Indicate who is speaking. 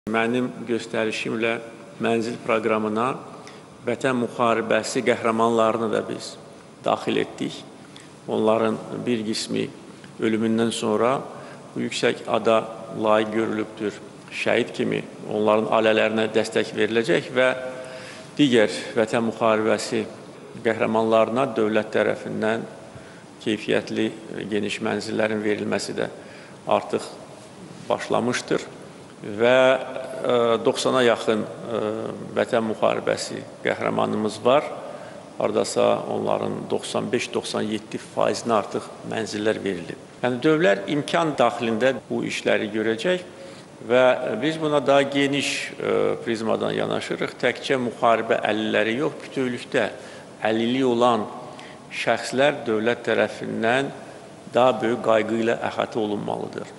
Speaker 1: Mənim göstərişimlə mənzil proqramına Vətən müharibəsi qəhrəmanlarını da biz daxil etdik. Onların bir qismi ölümündən sonra bu yüksək ada layiq görülübdür. Şəhid kimi onların ailələrinə dəstək veriləcək və digər Vətən müharibəsi qəhrəmanlarına dövlət tərəfindən keyfiyyətli geniş mənzillərin verilməsi də artıq başlamışdır. Və 90-a yaxın Vətən müharibəsi qəhrəmanımız var. Haradasa onların 95-97%-nə artıq mənzillər verilib. Yəni, dövlət imkan daxilində bu işləri görəcək və biz buna daha geniş prizmadan yanaşırıq. Təkcə müharibə əlilləri yox, bütövlükdə əlilliyi olan şəxslər dövlət tərəfindən daha böyük qayğı ilə əhatə olunmalıdır.